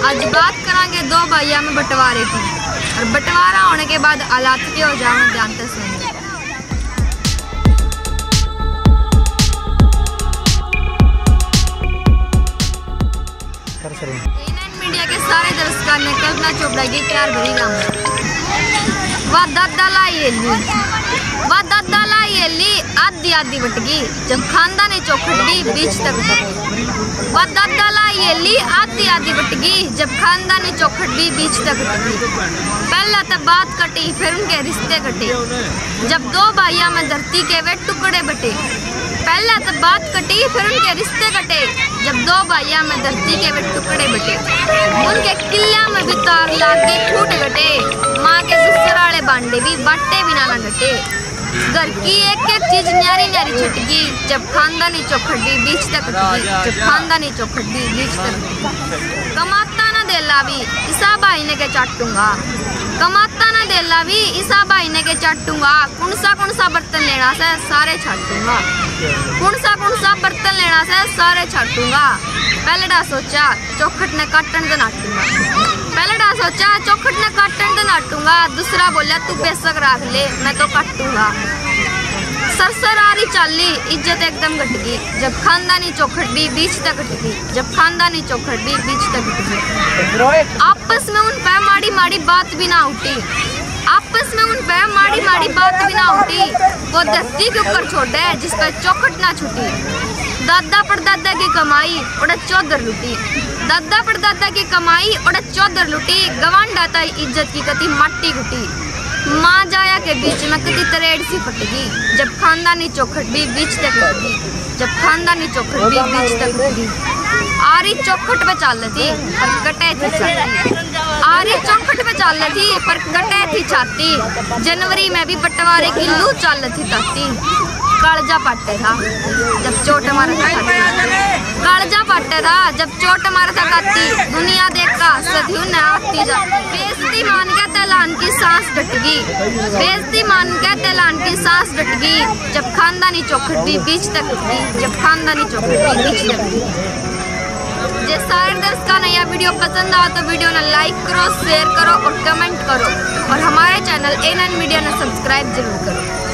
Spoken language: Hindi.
आज बात करांगे दो भाइयों में बंटवारे की, और बंटवारा होने के बाद हालात क्या हो जाए जानते सुनिए। A9 मीडिया के सारे दर्शकों ने कल्पना चोपड़ा की प्यार भरी गाँव वह दादा लाई आधी आधी बटगी जब खानदानी चौखटी बीच तक वह दादा लाई आधी आधी बटगी जब खानदानी चौखटी बीच तक पहला तो बात कटी फिर उनके रिश्ते कटे जब दो भाइयों में धरती के वे टुकड़े बटे। पहला तो बात कटी फिर उनके रिश्ते कटे जब दो भाइयों में धरती के वे टुकड़े बटे। उनके किला में भी तार लागे टूट गटे, माँ के ससुराले बांडे भी बाटे बिना न घटे। घर की एक एक चीज न्यारी न्यारी छटगी जब खानदानी चौखटी बीच तक जब खानदानी चौखटी बीच तक। कमाता न देला भी इसा भाई ने के चाटूंगा, कमाता न देला भी इसा भाई ने के चाटूंगा। कौन सा बर्तन लेना से सारे छाटूंगा, कौन सा बर्तन लेना से सारे छाटूंगा। पहले डा सोचा चौखट ने काटन तो नाटूंगा, पहले डा सोचा चौखट ने काटन तो नाटूंगा। दूसरा बोला तू बेशक रख ले मैं तो काटूंगा। सरसरारी चाली इज्जत एकदम घट गई जब खानदानी चौखट भी बीच तक घटगी जब खानदानी चौखट भी बीच तक घटगी। आपस में उन पे माड़ी माड़ी बात भी ना उठी, आपस में उन पे माड़ी माड़ी बात भी ना उठी। वो धरती के ऊपर छोड़े जिस पर चौखट ना छूटी। दादा परदादा की कमाई उड़ा चौधर लुटी, दादा परदादा की कमाई उड़ा चौधर लुटी। गवांडा ताई इज्जत की कति माटी घुटी, माँ जाया के बीच में कति तरेड़ सी फटगी जब खानदानी चौखट भी बीच तक घटगी जब खानदानी चौखट भी बीच तक घटगी। आरी चौखट पे चल थी पर कटे थी छाती, आरी चौखट पे चल थी पर कटे थी छाती। जनवरी में भी बंटवारे की लू चल थी ताती। कालजा पाटे था जब चोट मारा था काती, कालजा पाटे था जब चोट मारा था काती। दुनिया देखा सदियों ने आती जा बेइज्जती मान के तेलान की सांस डटगी, बेइज्जती मान के तेलान की सांस डटगी जब खानदानी चौखट भी बीच तक घटगी जब खानदानी चौखट भी बीच तक घटगी। जे सारे दर्शकों ने यह वीडियो पसंद आया तो वीडियो ने लाइक करो, शेयर करो और कमेंट करो, और हमारे चैनल A9 मीडिया ने सब्सक्राइब जरूर करो।